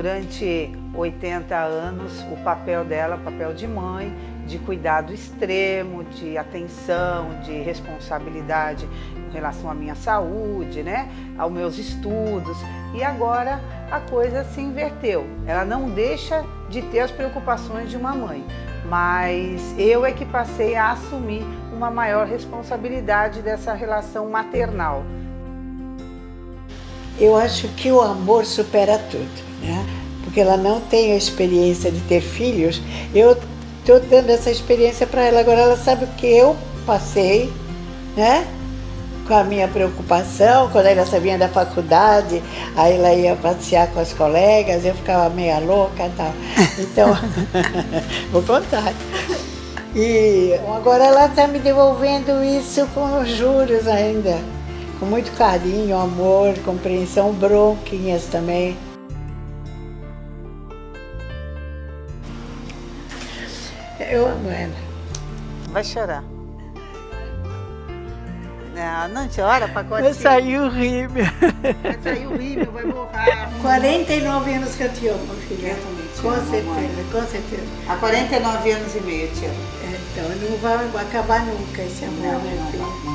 durante 80 anos o papel dela, o papel de mãe, de cuidado extremo, de atenção, de responsabilidade em relação à minha saúde, né, aos meus estudos. E agora a coisa se inverteu. Ela não deixa de ter as preocupações de uma mãe, mas eu é que passei a assumir uma maior responsabilidade dessa relação maternal. Eu acho que o amor supera tudo, né? Porque ela não tem a experiência de ter filhos. Eu estou dando essa experiência para ela. Agora ela sabe o que eu passei, né? Com a minha preocupação, quando ela vinha da faculdade, aí ela ia passear com as colegas, eu ficava meia louca e tal. Então, vou contar. E agora ela está me devolvendo isso com juros ainda. Com muito carinho, amor, compreensão, bronquinhas também. Eu amo ela. Vai chorar. Não chora, pacotinho. Vai sair o rímel. Vai sair o rímel, vai borrar. 49 anos que eu te amo, filha. Eu também te com amo, certeza, mamãe. com certeza. Há 49 anos e meio eu te amo. Então não vai acabar nunca esse amor, né, filha? Não.